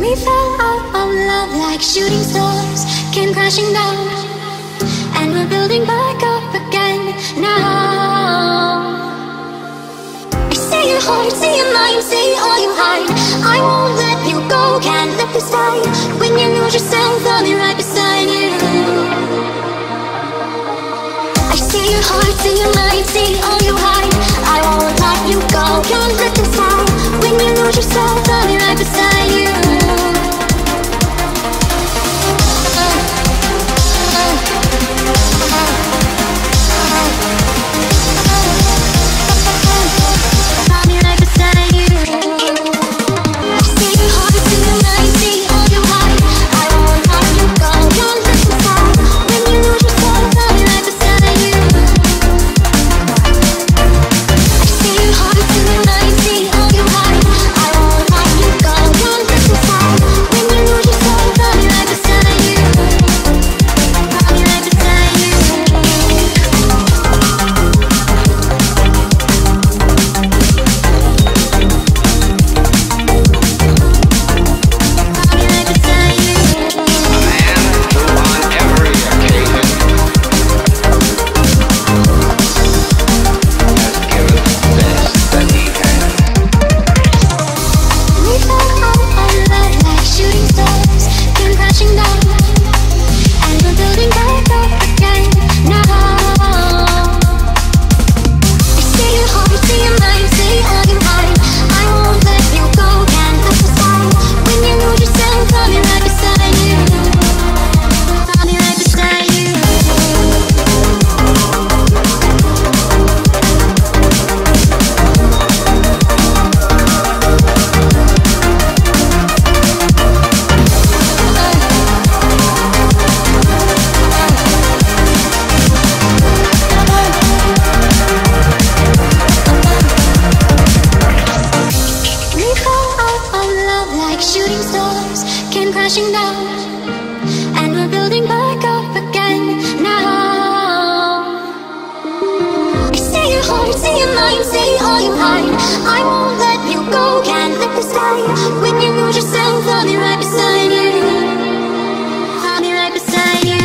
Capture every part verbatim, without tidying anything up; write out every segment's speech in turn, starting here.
We fell out of love like shooting stars, came crashing down, and we're building back up again now. I see your heart, see your mind, see all you hide. I won't let you go, can't let this die. When you lose yourself, I'll be right beside you. I see your heart, see your mind, see all you hide. I won't let you go, can't let this die. When you lose yourself, I'll be right beside you. Crashing down, and we're building back up again now. I see your heart, see your mind, see all you hide. I won't let you go, can't let this die. When you lose yourself, I'll be right beside you. I'll be right beside you.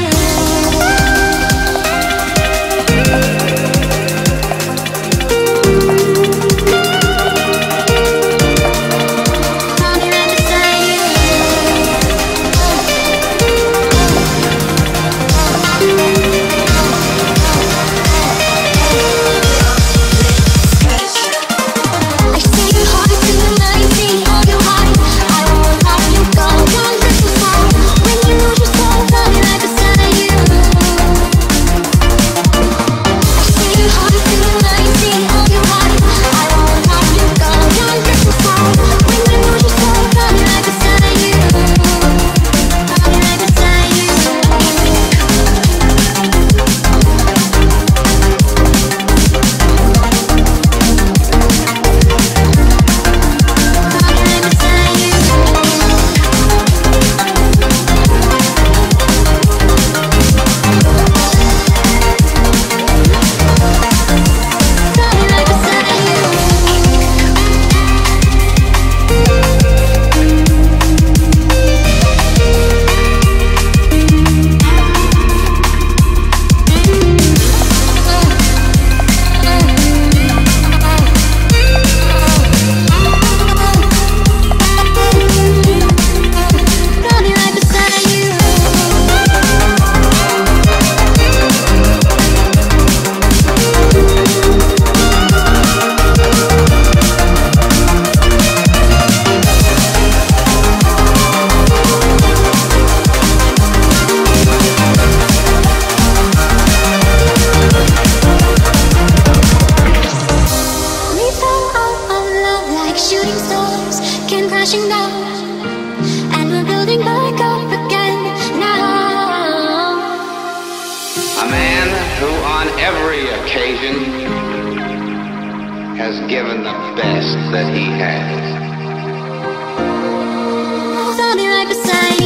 Crashing down, and we're building back up again now. A man who on every occasion has given the best that he has. I'll be right beside you.